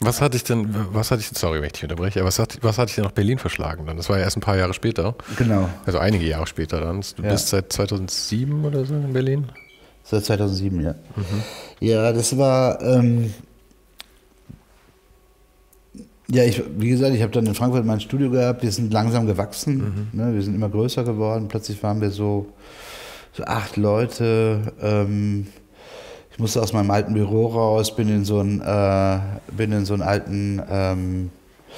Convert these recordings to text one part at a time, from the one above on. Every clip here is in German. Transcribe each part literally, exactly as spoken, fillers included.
Was hatte ich denn, was hatte ich, sorry, wenn ich dich unterbreche, aber was hat, was hatte ich denn nach Berlin verschlagen dann? Das war ja erst ein paar Jahre später. Genau. Also einige Jahre später dann. Du Ja. bist seit zweitausendsieben oder so in Berlin? Seit zweitausendsieben, ja. Mhm. Ja, das war, ähm, ja, ich, wie gesagt, ich habe dann in Frankfurt mein Studio gehabt, wir sind langsam gewachsen, mhm. ne, wir sind immer größer geworden, plötzlich waren wir so, so acht Leute, ähm, ich musste aus meinem alten Büro raus, bin in so einen, äh, bin in so einen alten, ähm,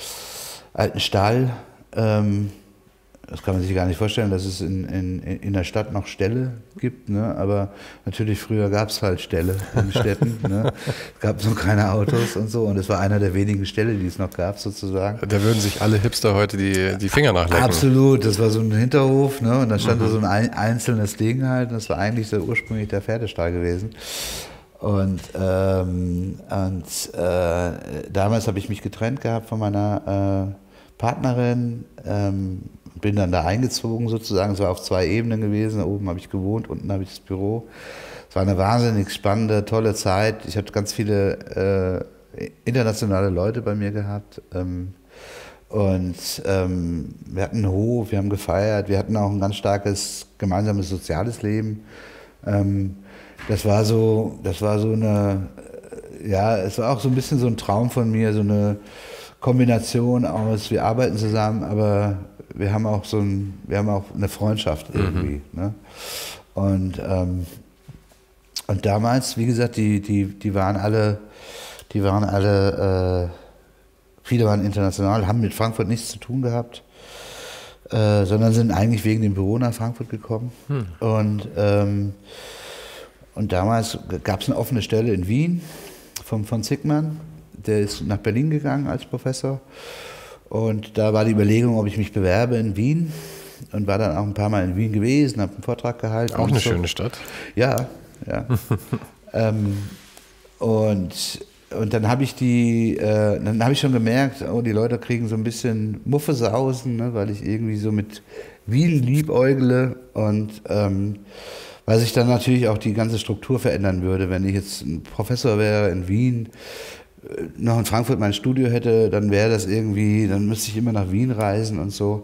alten Stall, ähm, das kann man sich gar nicht vorstellen, dass es in, in, in der Stadt noch Ställe gibt, ne? Aber natürlich früher gab es halt Ställe in Städten. Ne? Es gab noch keine Autos und so und es war einer der wenigen Ställe, die es noch gab sozusagen. Da würden sich alle Hipster heute die, die Finger nachlecken. Absolut, das war so ein Hinterhof, ne? Und da stand mhm. da so ein einzelnes Ding halt, das war eigentlich so ursprünglich der Pferdestall gewesen. Und, ähm, und äh, damals habe ich mich getrennt gehabt von meiner äh, Partnerin, ähm, bin dann da eingezogen sozusagen, es war auf zwei Ebenen gewesen, oben habe ich gewohnt, unten habe ich das Büro. Es war eine wahnsinnig spannende, tolle Zeit. Ich habe ganz viele äh, internationale Leute bei mir gehabt ähm, und ähm, wir hatten einen Hof, wir haben gefeiert, wir hatten auch ein ganz starkes gemeinsames soziales Leben. Ähm, das war so, das war so eine, ja, es war auch so ein bisschen so ein Traum von mir, so eine Kombination aus, wir arbeiten zusammen, aber wir haben auch so ein, wir haben auch eine Freundschaft irgendwie. Mhm. Ne? Und, ähm, und damals, wie gesagt, die, die, die waren alle, die waren alle, äh, viele waren international, haben mit Frankfurt nichts zu tun gehabt, äh, sondern sind eigentlich wegen dem Büro nach Frankfurt gekommen. Mhm. Und, ähm, und damals gab es eine offene Stelle in Wien vom, von Zickmann, der ist nach Berlin gegangen als Professor. Und da war die Überlegung, ob ich mich bewerbe in Wien und war dann auch ein paar Mal in Wien gewesen, habe einen Vortrag gehalten. Auch eine so. schöne Stadt. Ja, ja. ähm, und, und dann habe ich die, äh, dann habe ich schon gemerkt, oh, die Leute kriegen so ein bisschen Muffesausen, ne, weil ich irgendwie so mit Wien liebäugle und ähm, weil sich dann natürlich auch die ganze Struktur verändern würde, wenn ich jetzt ein Professor wäre in Wien, noch in Frankfurt mein Studio hätte, dann wäre das irgendwie, dann müsste ich immer nach Wien reisen und so.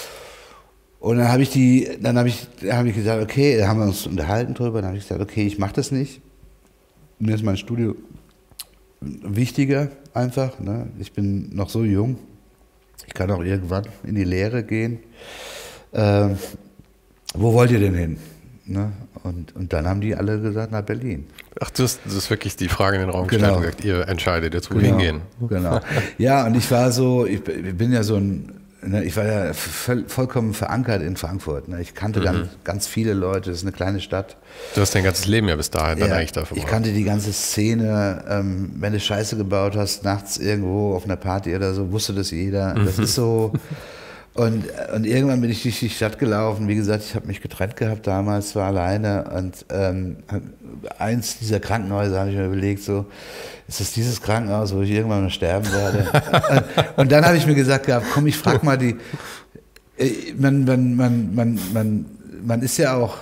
Und dann habe ich die, dann habe ich, habe ich gesagt, okay, da haben wir uns unterhalten drüber, dann habe ich gesagt, okay, ich mache das nicht. Mir ist mein Studio wichtiger einfach. Ne? Ich bin noch so jung, ich kann auch irgendwann in die Lehre gehen. Ähm, wo wollt ihr denn hin? Ne? Und, und dann haben die alle gesagt, nach Berlin. Ach, du hast, das ist wirklich die Frage in den Raum gestellt und gesagt, ihr entscheidet jetzt, wo wir genau, hingehen. Genau. Ja, und ich war so, ich bin ja so ein, ne, ich war ja voll, vollkommen verankert in Frankfurt. Ne? Ich kannte mhm. ganz, ganz viele Leute, das ist eine kleine Stadt. Du hast dein ganzes Leben ja bis dahin dann ja, eigentlich davon. Ich kannte die ganze Szene, ähm, wenn du Scheiße gebaut hast, nachts irgendwo auf einer Party oder so, wusste das jeder. Mhm. Das ist so... Und, und irgendwann bin ich durch die Stadt gelaufen. Wie gesagt, ich habe mich getrennt gehabt damals, war alleine. Und ähm, eins dieser Krankenhäuser habe ich mir überlegt, so, ist das dieses Krankenhaus, wo ich irgendwann mal sterben werde? und, und dann habe ich mir gesagt gehabt, komm, ich frage mal die, man, man, man, man, man, man ist ja auch,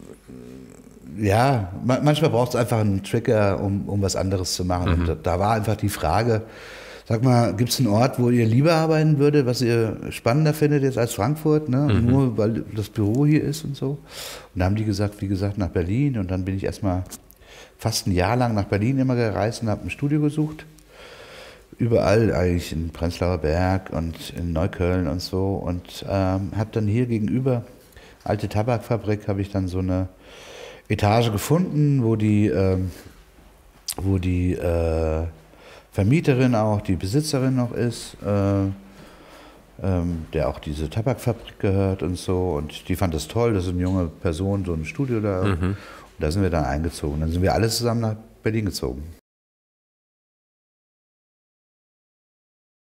ja, manchmal braucht es einfach einen Trigger, um, um was anderes zu machen. Mhm. Und da, da war einfach die Frage, sag mal, gibt es einen Ort, wo ihr lieber arbeiten würdet, was ihr spannender findet jetzt als Frankfurt, ne? Mhm. Nur weil das Büro hier ist und so. Und da haben die gesagt, wie gesagt, nach Berlin. Und dann bin ich erstmal fast ein Jahr lang nach Berlin immer gereist und habe ein Studio gesucht. Überall eigentlich in Prenzlauer Berg und in Neukölln und so. Und ähm, habe dann hier gegenüber, alte Tabakfabrik, habe ich dann so eine Etage gefunden, wo die, ähm, wo die äh, Vermieterin auch, die Besitzerin noch ist, äh, ähm, der auch diese Tabakfabrik gehört und so. Und die fand das toll, dass eine junge Person so ein Studio da. Mhm. Und da sind wir dann eingezogen. Dann sind wir alle zusammen nach Berlin gezogen.